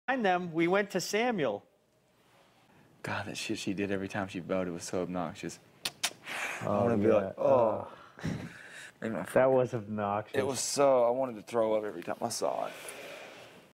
them, we went to Samuel. God, that shit she did every time she voted was so obnoxious. Oh, I want to be like, oh. That was obnoxious. It was so, I wanted to throw up every time I saw it.